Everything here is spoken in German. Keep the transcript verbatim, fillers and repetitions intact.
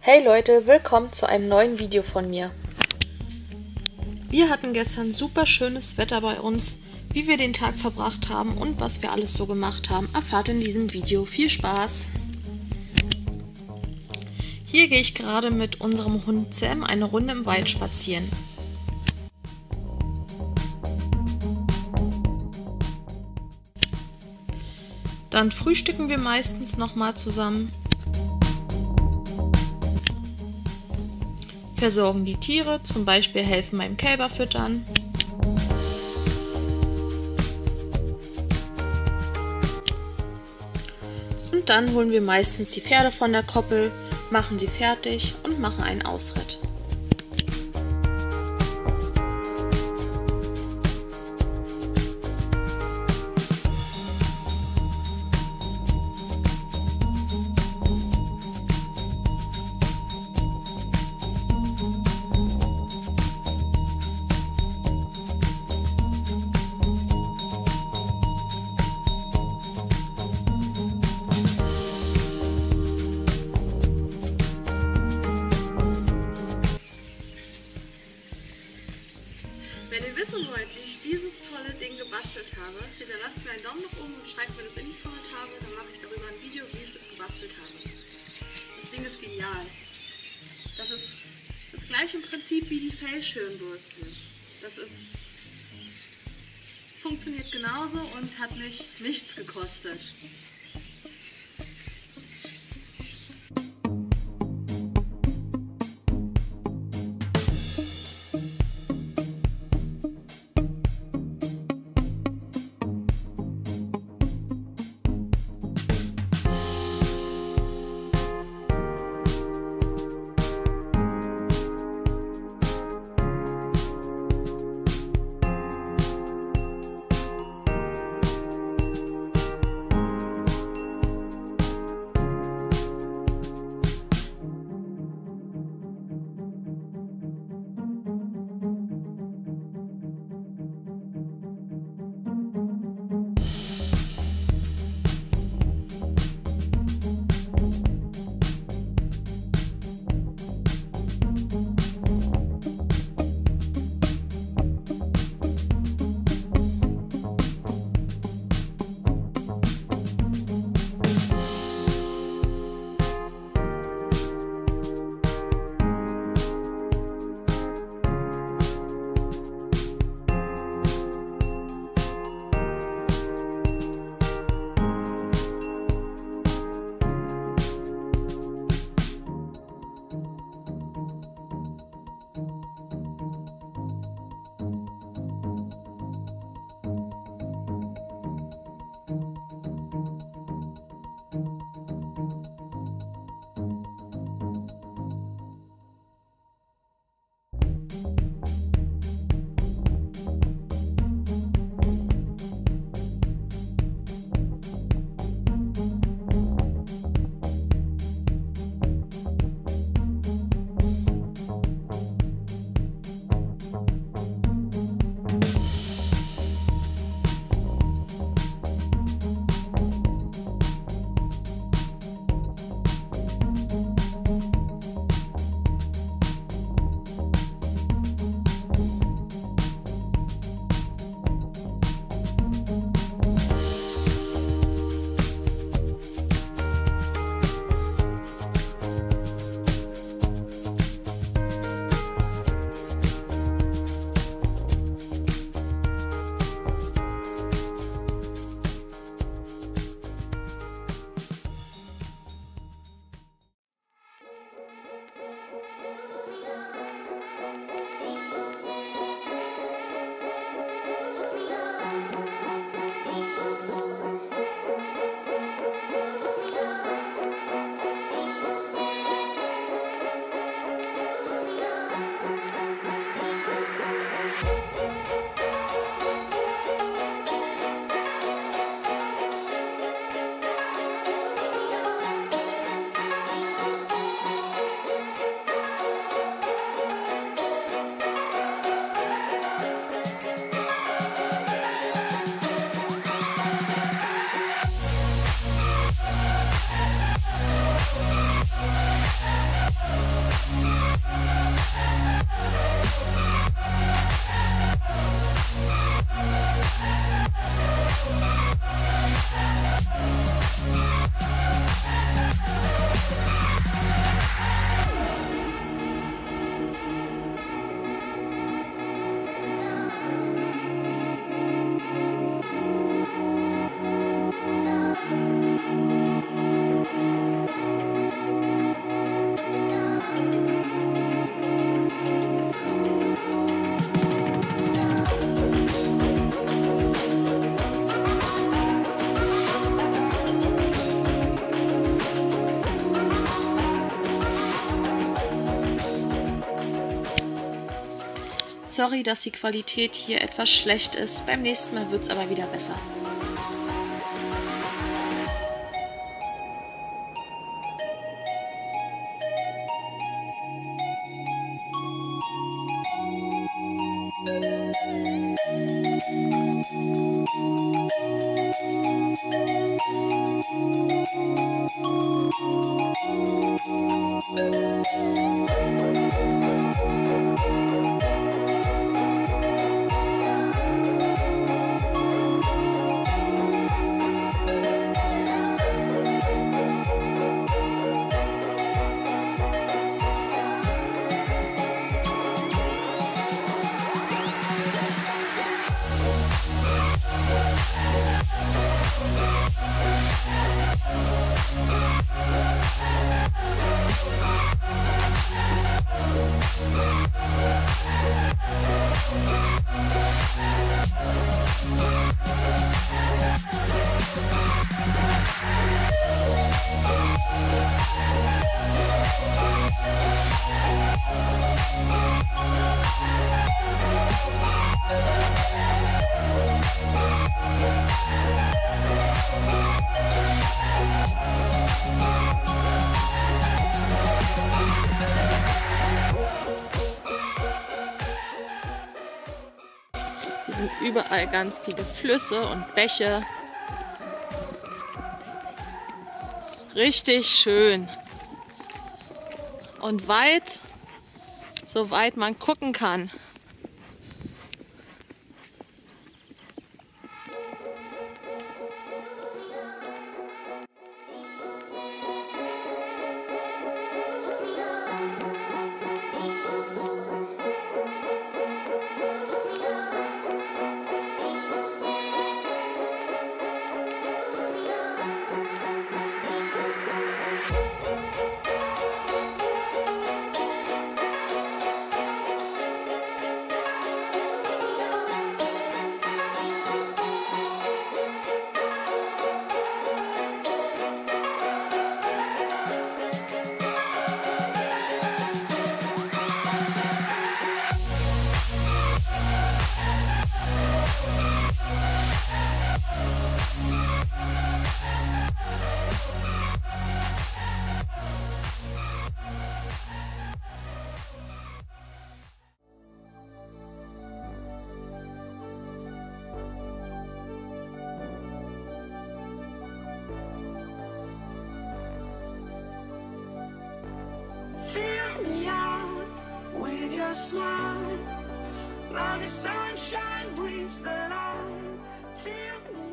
Hey Leute, willkommen zu einem neuen Video von mir. Wir hatten gestern super schönes Wetter bei uns. Wie wir den Tag verbracht haben und was wir alles so gemacht haben, erfahrt in diesem Video. Viel Spaß! Hier gehe ich gerade mit unserem Hund Sam eine Runde im Wald spazieren. Dann frühstücken wir meistens nochmal zusammen. Versorgen die Tiere, zum Beispiel helfen beim Kälber füttern. Und dann holen wir meistens die Pferde von der Koppel, machen sie fertig und machen einen Ausritt. Wenn ihr wissen wollt, wie ich dieses tolle Ding gebastelt habe, bitte lasst mir einen Daumen nach oben und schreibt mir das in die Kommentare, dann mache ich darüber ein Video, wie ich das gebastelt habe. Das Ding ist genial. Das ist das gleiche im Prinzip wie die Fellschirmbürsten. Das ist, funktioniert genauso und hat mich nichts gekostet. Sorry, dass die Qualität hier etwas schlecht ist. Beim nächsten Mal wird es aber wieder besser. Hier sind überall ganz viele Flüsse und Bäche. Richtig schön. Und weit, so weit man gucken kann. Fill me out with your smile. Now the sunshine brings the light. Fill me